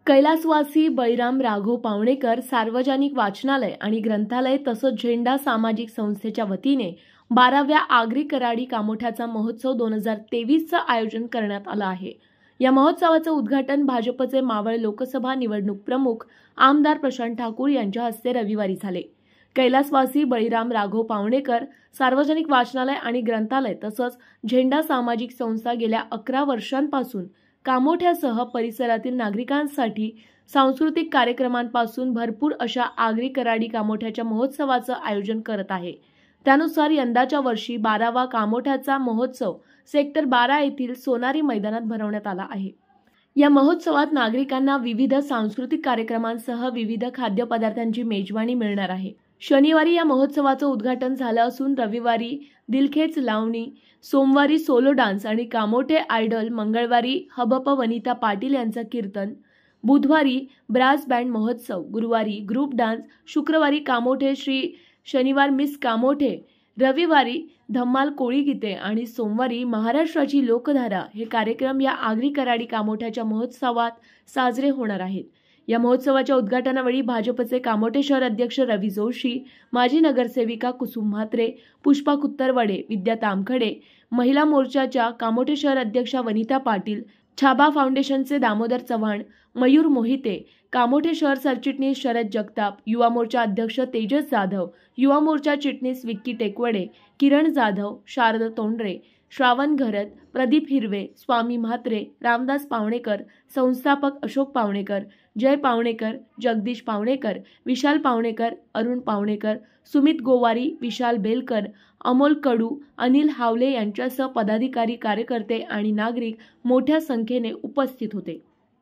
कैलासवासी बळीराम राघव पावणेकर सार्वजनिक वाचनालय आणि ग्रंथालय तसंच झेंडा सामाजिक संस्थेच्या वतीने 12व्या आगरी कराडी कामोठ्याचा महोत्सव 2023चं आयोजन करण्यात आलं आहे। या महोत्सवाचं उद्घाटन भाजपचे मावळ लोकसभा निवडणूक प्रमुख आमदार प्रशांत ठाकूर यांच्या हस्ते रविवारी झाले। कैलासवासी बळीराम राघव पावणेकर सार्वजनिक वाचनालय आणि ग्रंथालय तसंच झेंडा सामाजिक संस्था गेल्या 11 वर्षांपासून कामोठ्यासह परिसरातील नागरिकांसाठी सांस्कृतिक कार्यक्रमांपासून भरपूर अशा आगरी कराडी कामोठ्याच्या महोत्सवाचं आयोजन करत आहे। त्यानुसार यंदाच्या वर्षी 12वा कामोठ्याचा महोत्सव सेक्टर 12 येथील सोनारी मैदानात भरवण्यात आला आहे। या महोत्सवात नागरिकांना विविध सांस्कृतिक कार्यक्रमांसह विविध खाद्यपदार्थांची मेजवानी मिळणार आहे। शनिवारी या महोत्सवाचं उद्घाटन झालं असून रविवारी दिलखेच लावणी, सोमवारी सोलो डान्स आणि कामोठे आयडल, मंगळवारी हबप वनिता पाटील यांचं कीर्तन, बुधवारी ब्रास बँड महोत्सव, गुरुवारी ग्रुप डान्स, शुक्रवारी कामोठे श्री, शनिवार मिस कामोठे, रविवारी धम्माल कोळी गीते आणि सोमवारी महाराष्ट्राची लोकधारा हे कार्यक्रम या आगरी कराडी कामोठ्याच्या महोत्सवात साजरे होणार आहेत। या महोत्सवाच्या उद्घाटनावेळी भाजपचे कामोठे शहर अध्यक्ष रवी जोशी, माजी नगरसेविका कुसुम म्हात्रे, पुष्पा कुत्तरवडे, विद्या तामखडे, महिला मोर्चाच्या कामोठे शहर अध्यक्षा वनिता पाटील, छाबा फाउंडेशनचे दामोदर चव्हाण, मयूर मोहिते, कामोठे शहर सरचिटणीस शरद जगताप, युवा मोर्चा अध्यक्ष तेजस जाधव, युवा मोर्चा चिटणीस विक्की टेकवडे, किरण जाधव, शारद तोंडरे, श्रावण घरत, प्रदीप हिरवे, स्वामी म्हात्रे, रामदास पावणेकर, संस्थापक अशोक पावणेकर, जय पावणेकर, जगदीश पावणेकर, विशाल पावणेकर, अरुण पावणेकर, सुमित गोवारी, विशाल बेलकर, अमोल कडू, अनिल हावले यांच्यासह पदाधिकारी, कार्यकर्ते आणि नागरिक मोठ्या संख्येने उपस्थित होते।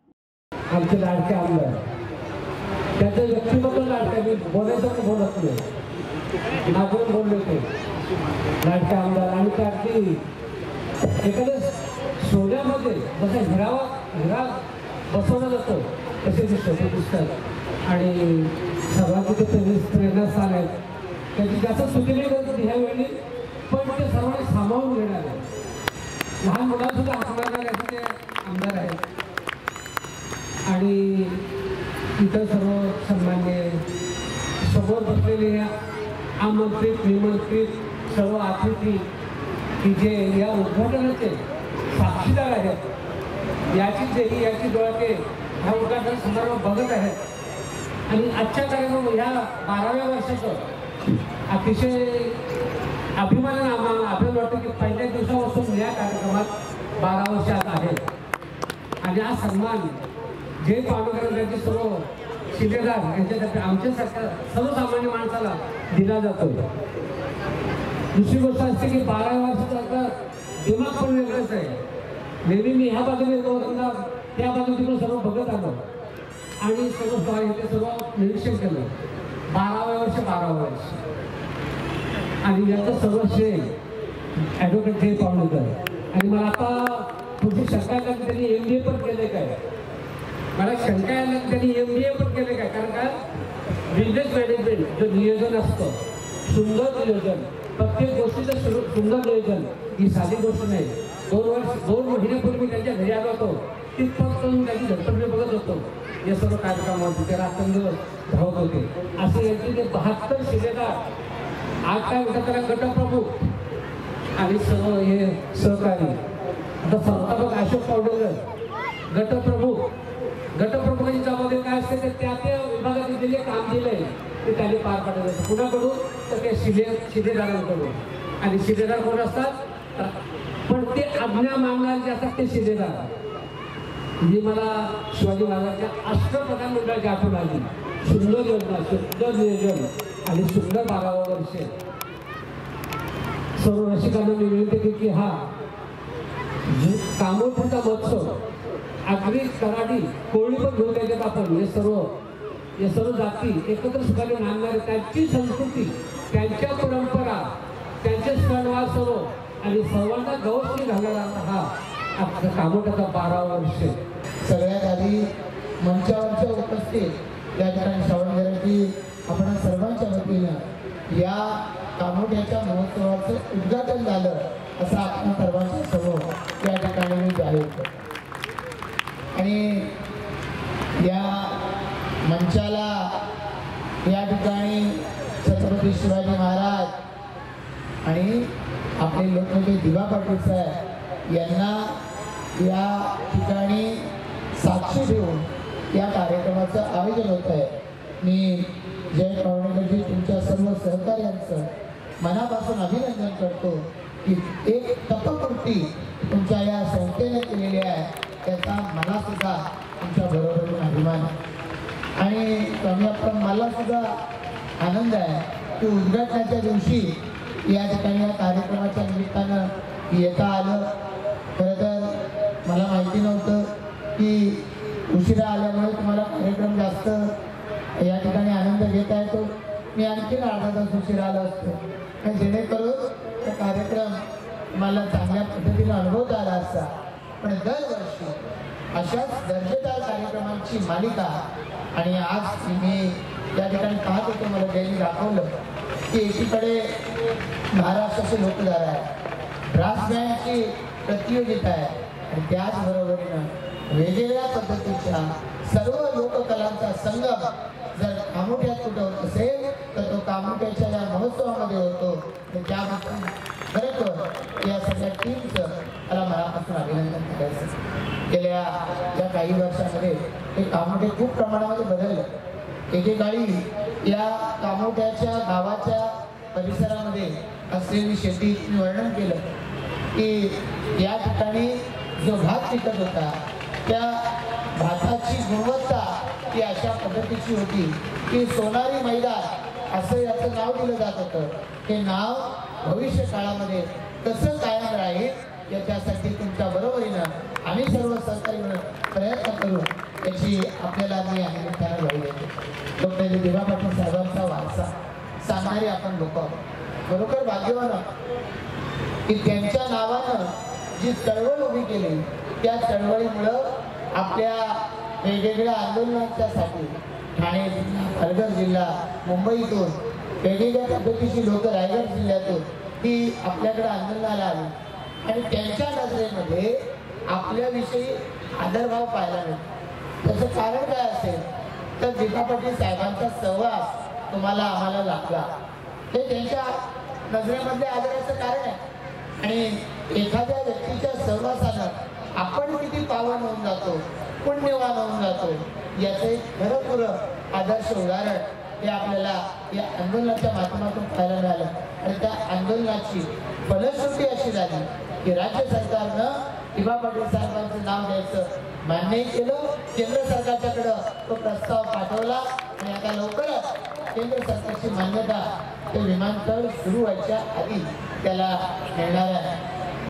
आमचे लाडके आमदार त्याचं व्यक्तिमत्व लाडके बोलायचं बोलत नाही नागून बोलले ते लाडके आमदार आणि त्याची एखाद्या सोन्यामध्ये जसं हिरा बसवलं जातं तसे ते सोने दिसतात आणि सर्वांचे ते प्रेरणास्थान आहेत। त्याची जास्त चुकी नाही करत ह्यावेळी, पण ते सर्वांनी सामावून घेणार आहे। लहान मुलांसुद्धा हातमारणार याचे ते आमदार आहेत आणि इतर सर्व सन्मान्य समोर बसलेले आमंत्रित निमंत्रित सर्व अतिथी की जे या उद्घाटनाचे साक्षीदार आहेत, याची डोळ्याचे हा उद्घाटन समारंभ बघत आहेत आणि आजच्या कार्यक्रम ह्या 12व्या वर्षाचं अतिशय अभिमानाने आम्हाला आपल्याला वाटतं की पहिल्या दिवसापासून या कार्यक्रमात 12 वर्षात आहेत आणि हा सन्मान जे पावणेकर यांचे सर्व शिलेदार यांच्यासाठी आमच्यासारख्या सर्वसामान्य माणसाला दिला जातो। दुसरी गोष्ट असते की 12 वर्षाचा दिमाग पण वेगळंच आहे। नेहमी मी ह्या बाजूने त्या बाजूने सर्व बघत आलो आणि सर्व निरीक्षण केलं। 12व्या वर्ष 12 वर्ष आणि याचं सर्व श्रेय ॲडव्होकेट जय पावणेकर। आणि मला आता तुमची शंका का त्यांनी MBA पण केले काय, मला शंका आहे त्यांनी MBA पण केले काय, कारण काय बिझनेस मॅनेजमेंट जो नियोजन असतं, सुंदर नियोजन, प्रत्येक गोष्टीचं सुंदर नियोजन ही साधी गोष्ट नाही। 2 महिन्यापूर्वी त्यांच्या घरी आलो होतो, तिथपर्यंत त्यांची झटपट बघत होतो। हे सर्व कार्यक्रमावरती ते रात्रंदिवस धावत होते। असे यांचे ते 72 शिलेदार, आज काय म्हणतात त्याला गटप्रमुख आणि सर्व हे सहकारी, आता संस्थापक अशोक पावडेकर गटप्रमुखाची जबाबदारी काय असते ते त्या विभागाने जे काम दिलंय ते त्यांनी पार पाडलं जातं। कुणाकडून तर ते शिलेदारांकडून, आणि शिलेदार कोण असतात पण ते आज्ञा मागणारे जे असतात ते शिलेदार। ही मला शिवाजी महाराजांच्या अष्टप्रधान मंडळाची आठवण आली। सुंदर योजना, सुंदर नियोजन आणि सुंदर 12वं वर्ष। सर्व रसिकांना मी विनंती केली की हा कामोठ्याचा महोत्सव आगरी कराडी कोळी पण घेऊन येतात आपण, हे सर्व जाती एकत्र सुखाने नांदणारे, त्यांची संस्कृती, त्यांच्या परंपरा, त्यांचे सणवार सर्व आणि सर्वांना गौरव घालणारा हा आपला कामोठ्याचा 12वं वर्ष। सगळ्यात आधी मंचावरच्या उपस्थित या ठिकाणी श्रावण घराची आपण सर्वांच्या वतीनं या कामोठ्याच्या महोत्सवाचं उद्घाटन झालं असं आपण सर्वांच्या समोर या ठिकाणी मी जाहीर करतो। आणि या मंचाला या ठिकाणी छत्रपती शिवाजी महाराज आणि आपले लोकनेते दिवा पाटील साहेब यांना या ठिकाणी साक्षी देऊन या कार्यक्रमाचं आयोजन होत आहे. मी जय पावणेकरजी तुमच्या सर्व सहकार्यांचं मनापासून अभिनंदन करतो की एक तपकृती तुमच्या या संस्थेने केलेली आहे, त्याचा मला सुद्धा तुमच्या बरोबरीने अभिमान आहे. आणि स्वामी मला सुद्धा आनंद आहे की उद्घाटनाच्या दिवशी या ठिकाणी या कार्यक्रमाच्या निमित्तानं येता आलं. खरं तर मला माहिती नव्हतं की उशिरा आल्यामुळे तुम्हाला कार्यक्रम जास्त या ठिकाणी आनंद घेता येतो. मी आणखीन अर्धा तास उशिरा आलो असतो जेणेकरून तो कार्यक्रम मला चांगल्या पद्धतीने अनुभवता आला असता. पण दरवर्षी अशाच दर्जेदार कार्यक्रमांची मालिका आणि आज मी या ठिकाणी पाहत होतो, मला त्यांनी दाखवलं की एकीकडे महाराष्ट्राचे लोकधारा आहे, ब्रास बँडची प्रतियोगिता आहे आणि त्याचबरोबरीनं वेगवेगळ्या पद्धतीच्या सर्व लोककलांचा संगम जर कामोठ्यात कुठं होत असेल तर तो कामोठ्याच्या या महोत्सवामध्ये होतो. त्याबद्दल खरंच या सगळ्या टीमचं मला मनापासून अभिनंदन करायचं. गेल्या या काही वर्षामध्ये हे कामोठे खूप प्रमाणामध्ये बदललं. एकेकाळी या कामोठ्याच्या गावाच्या परिसरामध्ये असलेली शेती वर्णन केलं की या ठिकाणी जो भात पिकत होता त्या भाताची गुणवत्ता ही अशा पद्धतीची होती की सोनारी मैदान असं याचं नाव दिलं जात होतं. हे नाव भविष्य काळामध्ये कसं कायम राहील याच्यासाठी तुमच्या बरोबरीनं आम्ही सर्व सहकारी प्रयत्न करू याची आपल्याला मी निमित्तानं ग्वाही देतो. लोकनेते दिवा पाटील साहेबांचा वारसा सांगणारे आपण लोक बरोबर भाग्यवान की त्यांच्या नावानं जी चळवळ उभी केली त्या चळवळीमुळं आपल्या वेगवेगळ्या आंदोलनांच्यासाठी ठाणे जिल्हा, पालघर जिल्हा, मुंबईतून वेगवेगळ्या पद्धतीची लोक रायगड जिल्ह्यातून ही आपल्याकडे आंदोलनाला आली आणि त्यांच्या नजरेमध्ये आपल्याविषयी आदरभाव पाहायला मिळतो. त्याचं कारण काय असेल तर दिवा पाटील साहेबांचा सहवास तुम्हाला आम्हाला लाभला हे त्यांच्या नजरेमधले आदराचं कारण आहे. आणि एखाद्या व्यक्तीच्या सहवासानं आपण किती पावन होऊन जातो, पुण्यवान होऊन जातो याचं एक खरं आदर्श उदाहरण हे आपल्याला या आंदोलनाच्या माध्यमातून पाहायला मिळालं. आणि त्या आंदोलनाची फलश्रुती अशी झाली की राज्य सरकारनं दिवा पाटील साहेबांचं नाव द्यायचं मान्य केलं. केंद्र सरकारच्याकडं तो प्रस्ताव पाठवला आणि आता लवकरच केंद्र सरकारची मान्यता ते विमानतळ सुरू व्हायच्या आधी त्याला मिळणार आहे.